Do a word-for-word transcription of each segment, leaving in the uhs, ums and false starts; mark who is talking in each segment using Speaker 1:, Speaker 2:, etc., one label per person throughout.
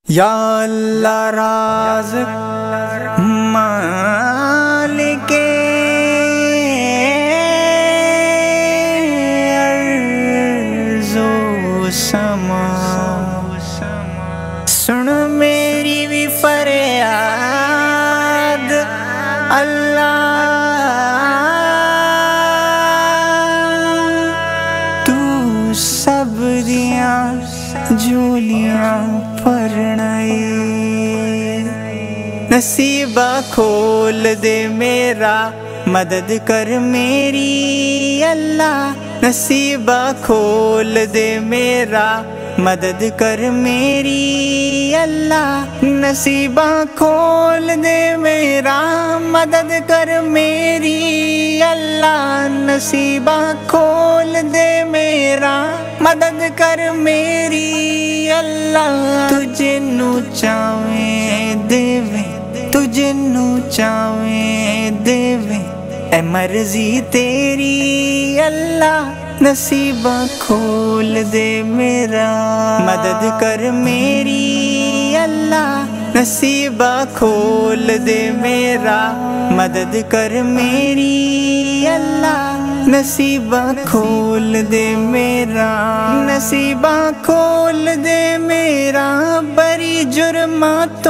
Speaker 1: یا اللہ رازق مالک ارض و سما، سن میری بھی فریاد اللہ، تو سب دیاں جولیاں پرنائے، نصیبہ کھول دے میرا مدد کر میری اللہ، نصیبہ کھول دے میرا مدد کر میری اللہ، نصیبہ کھول دے میرا مدد کر میری اللہ، نصیبہ کھول دے میرا مدد کر میری اللہ، تجھے نو چاہویں دیویں، تجھے نو چاہویں دیویں، اے مرضی تیری اللہ، نصیبہ کھول دے میرا مدد کر میری اللہ، نصیبہ کھول دے میرا مدد کر میری اللہ، نصیبہ کھول دے میرا، نصیبہ کھول دے میرا، بری جرماں تو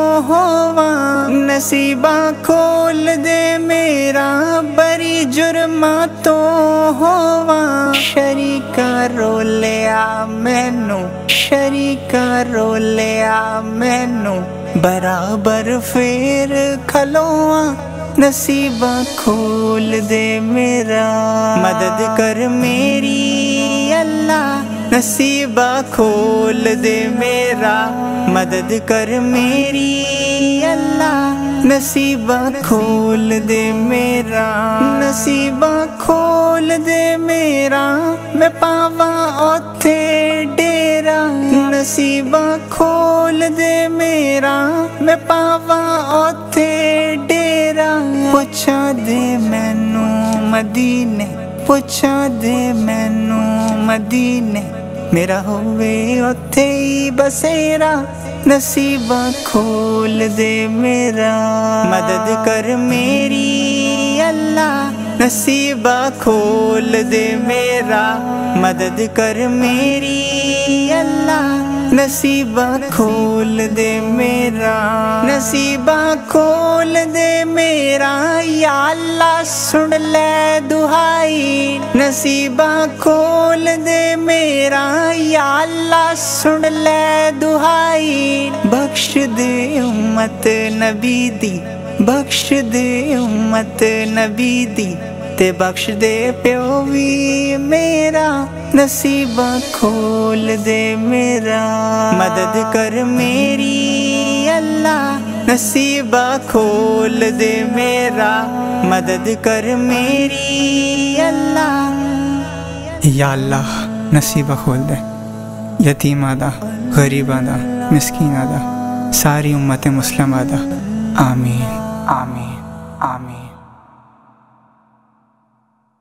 Speaker 1: ہواں، نصیبہ کھول دے میرا، بری جرماں تو ہواں، شریکہ رو لیا مینوں، شریکہ رو لیا مینوں، برابر پھر کھلواں، نصیبہ کھول دے میرا مدد کر میری اللہ، نصیبہ کھول دے میرا مدد کر میری اللہ، نصیبہ کھول دے میرا، نصیبہ کھول دے میرا، میں پاواں اوتھے ڈیرا، نصیبہ کھول دے میرا، میں پاواں اوتھے ڈیرا، پوچھا دے مینوں مدینے، پوچھا دے مینوں مدینے، میرا ہوئے اوتھے ہی بسیرا، نصیبہ کھول دے میرا مدد کر میری اللہ، نصیبہ کھول دے میرا مدد کر میری اللہ، نصیبہ کھول دے میرا، نصیبہ کھول دے میرا، یا اللہ سن لے دعائی، نصیبہ کھول دے میرا، یا اللہ سن لے دعائی، بخش دے امت نبی دی، بخش دے امت نبی دی، تے بخش دے پیو وی میرا، نصیبہ کھول دے میرا مدد کر میری اللہ، نصیبہ کھول دے میرا مدد کر میری اللہ، یا اللہ نصیبہ کھول دے یتیماں دا، غریباں دا، مسکیناں دا، ساری امت مسلمہ دا، آمین آمین۔